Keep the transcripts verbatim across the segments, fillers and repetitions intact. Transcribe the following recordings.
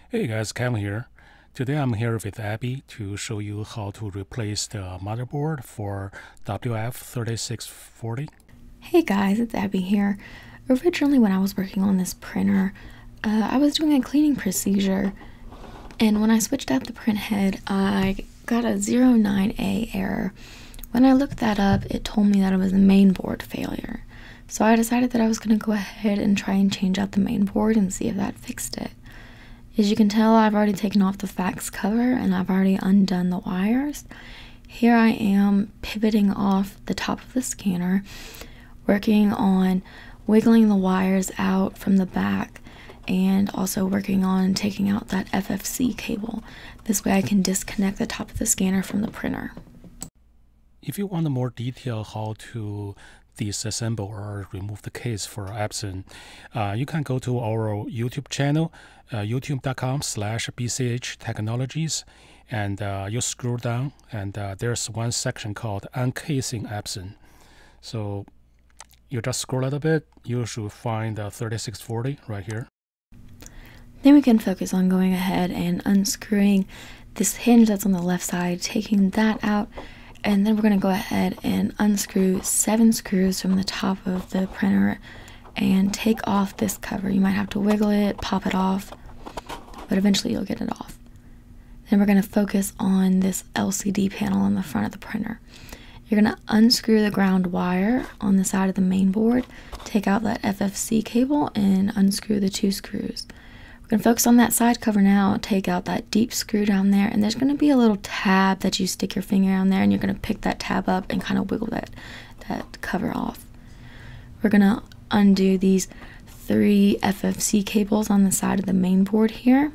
Hey guys, Kevin here. Today I'm here with Abby to show you how to replace the motherboard for W F thirty-six forty. Hey guys, it's Abby here. Originally when I was working on this printer, uh, I was doing a cleaning procedure, and when I switched out the print head, I got a zero nine A error. When I looked that up, it told me that it was a mainboard failure. So I decided that I was going to go ahead and try and change out the mainboard and see if that fixed it. As you can tell, I've already taken off the fax cover and I've already undone the wires. Here I am pivoting off the top of the scanner, working on wiggling the wires out from the back, and also working on taking out that F F C cable. This way I can disconnect the top of the scanner from the printer. If you want more detail how to disassemble or remove the case for Epson, uh, you can go to our YouTube channel, uh, youtube dot com slash B C H Technologies, and uh, you scroll down and uh, there's one section called Uncasing Epson. So you just scroll a little bit, you should find the thirty-six forty right here. Then we can focus on going ahead and unscrewing this hinge that's on the left side, taking that out, and then we're going to go ahead and unscrew seven screws from the top of the printer and take off this cover. You might have to wiggle it, pop it off, but eventually you'll get it off. Then we're going to focus on this L C D panel on the front of the printer. You're going to unscrew the ground wire on the side of the main board, take out that F F C cable, and unscrew the two screws. We're going to focus on that side cover now, take out that deep screw down there, and there's going to be a little tab that you stick your finger on there, and you're going to pick that tab up and kind of wiggle that, that cover off. We're going to undo these three F F C cables on the side of the main board here,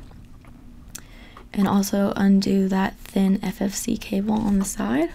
and also undo that thin F F C cable on the side.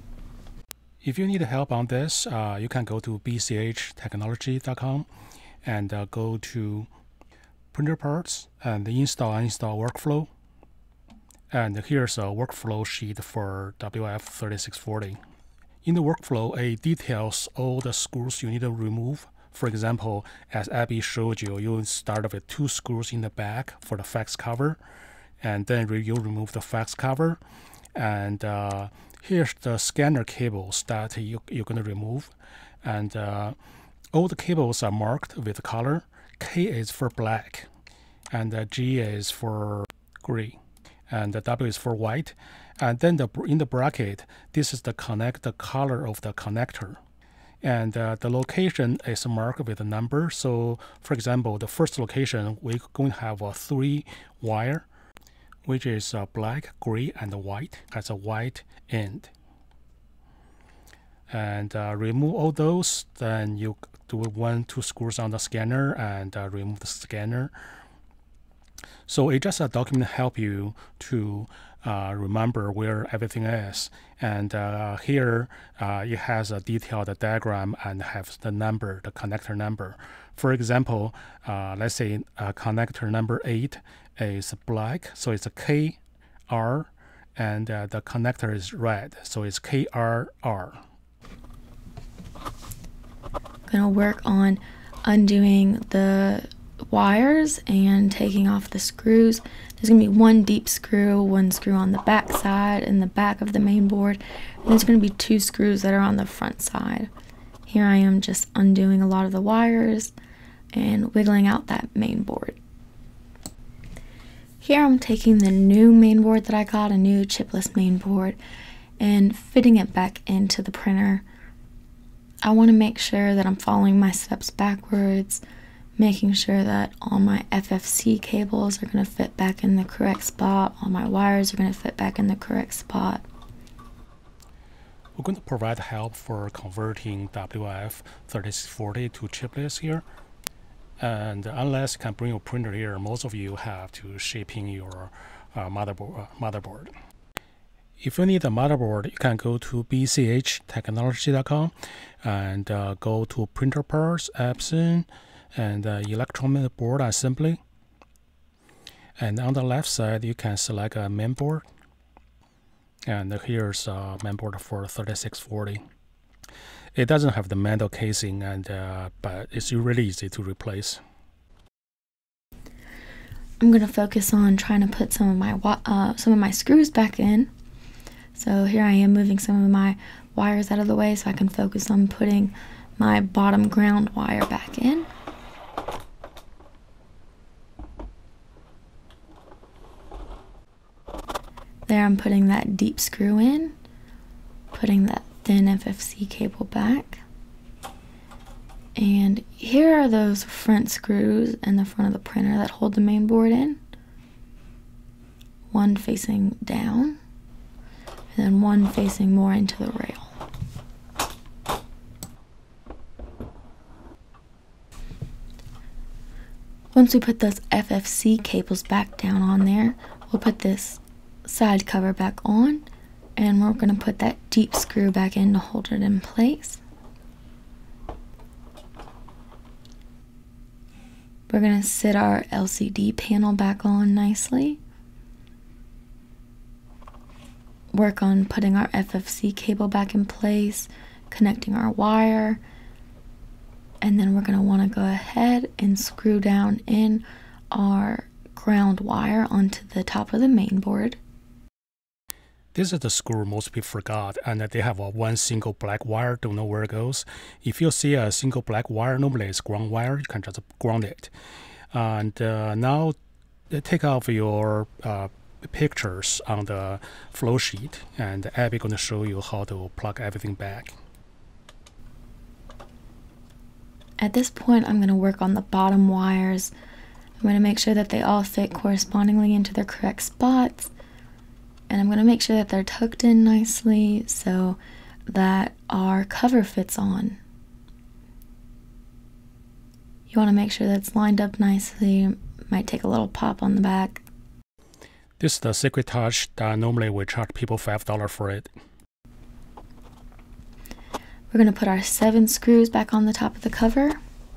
If you need help on this, uh, you can go to B C H technology dot com and uh, go to printer parts and install uninstall workflow. And here's a workflow sheet for W F thirty-six forty. In the workflow, it details all the screws you need to remove. For example, as Abby showed you, you start with two screws in the back for the fax cover, and then you remove the fax cover. And uh, here's the scanner cables that you, you're going to remove. And uh, all the cables are marked with color. K is for black, and uh, G is for gray, and the W is for white. And then the, in the bracket, this is the connect the color of the connector. And uh, the location is marked with a number. So, for example, the first location, we're going to have a three wire, which is uh, black, gray, and white, has a white end. And uh, remove all those, then you do one, two screws on the scanner and uh, remove the scanner. So it's just a document to help you to uh, remember where everything is. And uh, here uh, it has a detailed diagram and has the number, the connector number. For example, uh, let's say uh, connector number eight is black, so it's a K R, and uh, the connector is red, so it's K R R. Gonna work on undoing the wires and taking off the screws. There's gonna be one deep screw, one screw on the back side in the back of the main board, and there's gonna be two screws that are on the front side. Here I am just undoing a lot of the wires and wiggling out that main board. Here I'm taking the new main board that I got, a new chipless main board, and fitting it back into the printer. I want to make sure that I'm following my steps backwards, making sure that all my F F C cables are going to fit back in the correct spot, all my wires are going to fit back in the correct spot. We're going to provide help for converting W F thirty-six forty to chipless here. And unless you can bring your printer here, most of you have to ship in your uh, motherboard, uh, motherboard. If you need a motherboard, you can go to B C H technology dot com and uh, go to printer parts, Epson, and uh, electronic board assembly. And on the left side, you can select a mainboard. And here's a mainboard for thirty-six forty. It doesn't have the metal casing, and uh, but it's really easy to replace. I'm going to focus on trying to put some of my uh, some of my screws back in. So here I am moving some of my wires out of the way so I can focus on putting my bottom ground wire back in. There I'm putting that deep screw in, putting that thin F F C cable back. And here are those front screws in the front of the printer that hold the main board in. One facing down, and then one facing more into the rail. Once we put those F F C cables back down on there, we'll put this side cover back on, and we're going to put that deep screw back in to hold it in place. We're going to sit our L C D panel back on nicely. Work on putting our F F C cable back in place, connecting our wire, and then we're going to want to go ahead and screw down in our ground wire onto the top of the main board. This is the screw most people forgot, and they have a one single black wire, don't know where it goes. If you see a single black wire, normally it's ground wire, you can just ground it. And uh, now take off your uh, pictures on the flow sheet, and Abby is going to show you how to plug everything back. At this point, I'm going to work on the bottom wires. I'm going to make sure that they all fit correspondingly into their correct spots. And I'm going to make sure that they're tucked in nicely so that our cover fits on. You want to make sure that's lined up nicely. Might take a little pop on the back. This is the secret touch that normally we charge people five dollars for it. We're going to put our seven screws back on the top of the cover.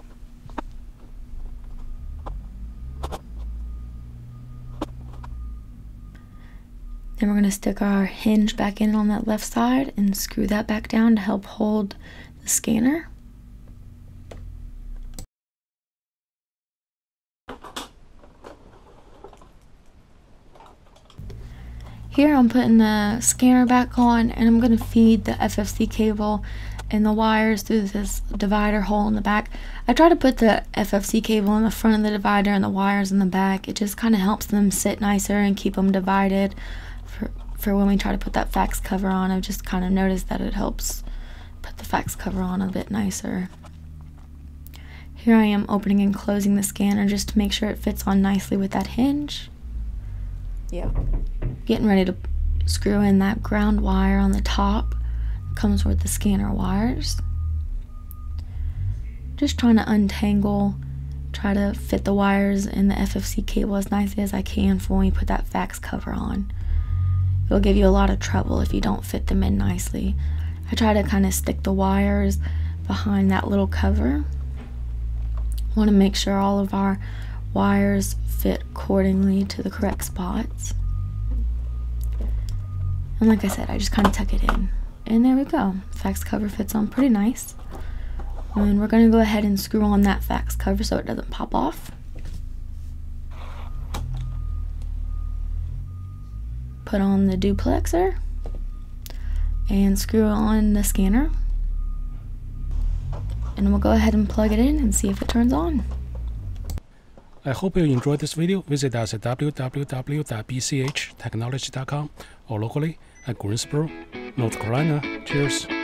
Then we're going to stick our hinge back in on that left side and screw that back down to help hold the scanner. Here I'm putting the scanner back on, and I'm going to feed the F F C cable and the wires through this divider hole in the back. I try to put the F F C cable in the front of the divider and the wires in the back. It just kind of helps them sit nicer and keep them divided. For, for when we try to put that fax cover on, I've just kind of noticed that it helps put the fax cover on a bit nicer. Here I am opening and closing the scanner just to make sure it fits on nicely with that hinge. Yeah. Getting ready to screw in that ground wire on the top. It comes with the scanner wires. Just trying to untangle, try to fit the wires in the F F C cable as nicely as I can for when we put that fax cover on. It'll give you a lot of trouble if you don't fit them in nicely. I try to kind of stick the wires behind that little cover. Want to make sure all of our wires fit accordingly to the correct spots. And like I said, I just kind of tuck it in. And there we go. Fax cover fits on pretty nice. And we're going to go ahead and screw on that fax cover so it doesn't pop off. Put on the duplexer and screw on the scanner, and we'll go ahead and plug it in and see if it turns on. I hope you enjoyed this video. Visit us at w w w dot b c h technology dot com or locally at Greensboro, North Carolina. Cheers!